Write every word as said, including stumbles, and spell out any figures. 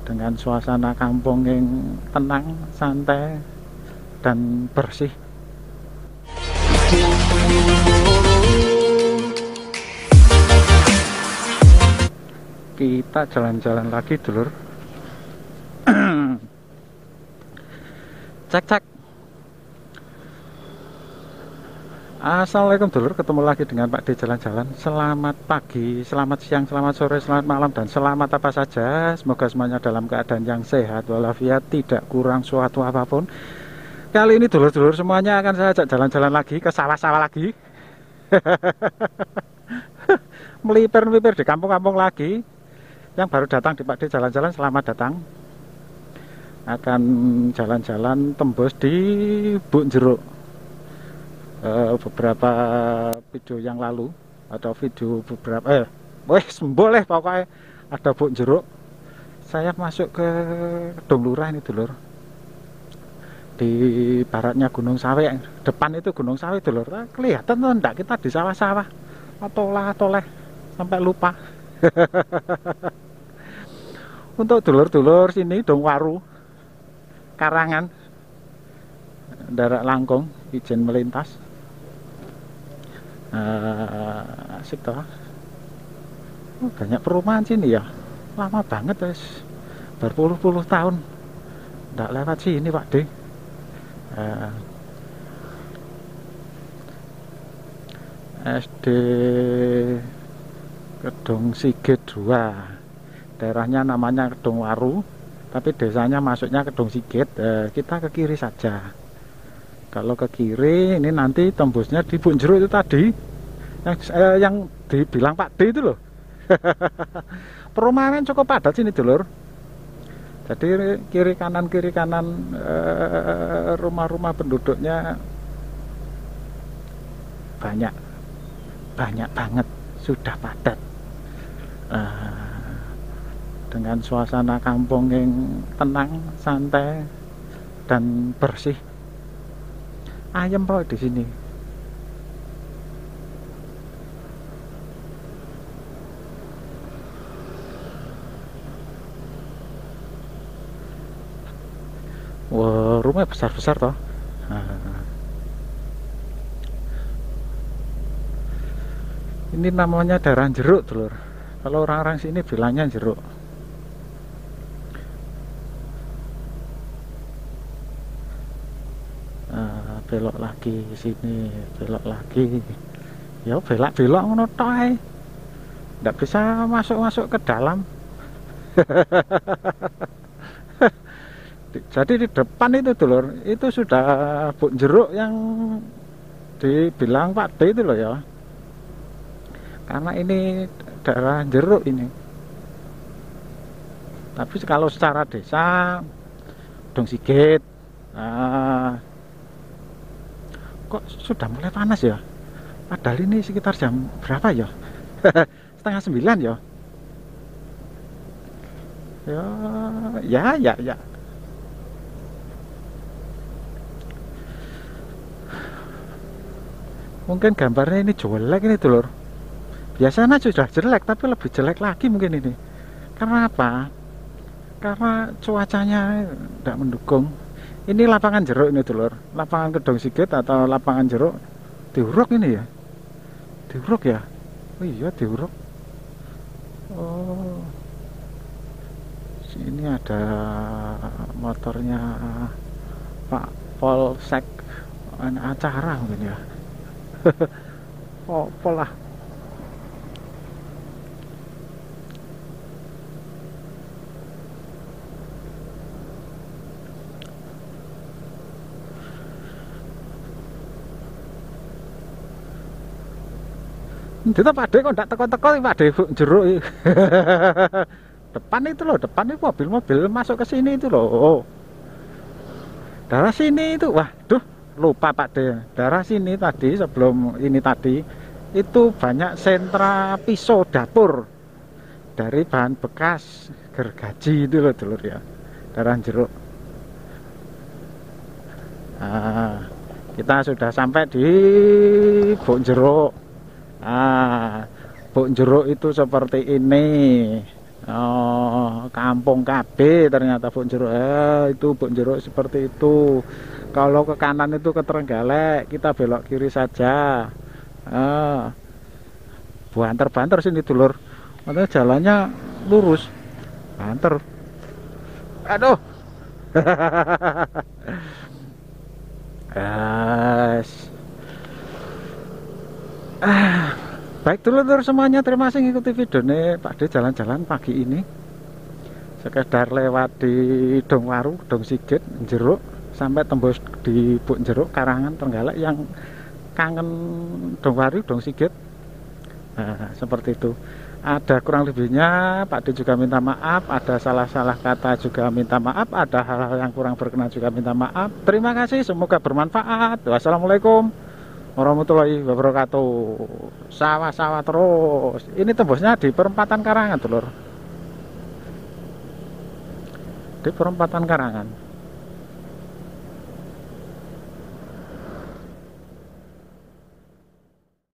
dengan suasana kampung yang tenang, santai, dan bersih. Kita jalan-jalan lagi, dulur. Cek cek. Assalamualaikum dulur, ketemu lagi dengan Pak D jalan-jalan. Selamat pagi, selamat siang, selamat sore, selamat malam, dan selamat apa saja. Semoga semuanya dalam keadaan yang sehat walafiat, tidak kurang suatu apapun. Kali ini dulur-dulur semuanya akan saya ajak jalan-jalan lagi ke sawah-sawah lagi. Melipir-melipir di kampung-kampung lagi. Yang baru datang di Pak D jalan-jalan, selamat datang. Akan jalan-jalan tembus di Buk Jeruk. Uh, beberapa video yang lalu atau video beberapa eh weh semboleh pokoknya ada Buk Jeruk, saya masuk ke Kedung Lurah ini dulur, di baratnya Gunung Saweh. Depan itu Gunung Saweh dulur, nah, kelihatan tuh enggak kita di sawah-sawah atolah atoleh sampai lupa. Untuk dulur-dulur sini Dong Waru Karangan daerah Langkung izin melintas. Uh, asik toh. Oh, banyak perumahan sini ya. Lama banget guys, berpuluh-puluh tahun nggak lewat sini Pak D. uh, S D Kedung Sigit dua, daerahnya namanya Kedung Waru, tapi desanya masuknya Kedung Sigit. uh, kita ke kiri saja. Kalau ke kiri ini nanti tembusnya di Buk Jeruk itu tadi yang, eh, yang dibilang Pak D itu loh. Perumahan cukup padat sini dulur. Jadi kiri kanan kiri kanan rumah-rumah eh, penduduknya banyak, banyak banget, sudah padat. Eh, dengan suasana kampung yang tenang, santai, dan bersih. Ayam kok di sini. Wah, rumah besar-besar toh. Nah, ini namanya daerah jeruk dulur. Kalau orang-orang sini bilangnya jeruk. Belok lagi sini, belok lagi, ya belok-belok ngono tok ae, nggak bisa masuk-masuk ke dalam. Jadi di depan itu dulur, itu sudah Buk Jeruk yang dibilang Pak D itu loh ya, karena ini daerah jeruk ini. Tapi kalau secara desa Kedung Sigit. Nah, kok sudah mulai panas ya, padahal ini sekitar jam berapa ya? Setengah sembilan ya. Ya ya ya ya mungkin gambarnya ini jelek ini dulur. Biasanya sudah jelek tapi lebih jelek lagi mungkin ini. Karena apa? Karena cuacanya tidak mendukung. Ini lapangan jeruk ini dulur, lapangan Kedung Sigit atau lapangan jeruk diuruk ini ya, diuruk ya. Oh iya diuruk. Oh, sini ada motornya Pak Polsek, acara mungkin ya. Oh polah. Kita Pak D kok enggak teko-teko Pak D Buk Jeruk. Depan itu loh, depan itu mobil-mobil masuk ke sini itu loh. Daerah sini itu, waduh, lupa Pak D. Daerah sini tadi sebelum ini tadi itu banyak sentra pisau dapur dari bahan bekas gergaji itu loh dulur ya. Daerah Jeruk. Nah, kita sudah sampai di Buk Jeruk. Ah, Buk Jeruk itu seperti ini. Oh, kampung K B ternyata Buk Jeruk. Eh, itu Buk Jeruk seperti itu. Kalau ke kanan itu ke Trenggalek, kita belok kiri saja. Eh, banter-banter sini dulur. Makanya jalannya lurus. Banter. Aduh. Yes. Ah, baik dulur semuanya, terima kasih ngikuti video nih Pak D jalan-jalan pagi ini. Sekedar lewat di Dongwaru, Dong Sigit, Jeruk, sampai tembus di Buk Jeruk, Karangan, Trenggalek yang kangen Dongwaru, Dong Sigit. Nah, seperti itu. Ada kurang lebihnya, Pak D juga minta maaf, ada salah-salah kata juga minta maaf, ada hal-hal yang kurang berkenan juga minta maaf. Terima kasih, semoga bermanfaat. Wassalamualaikum warahmatullahi wabarakatuh. Sawah-sawah terus. Ini tembusnya di perempatan Karangan, dulur. Di perempatan Karangan.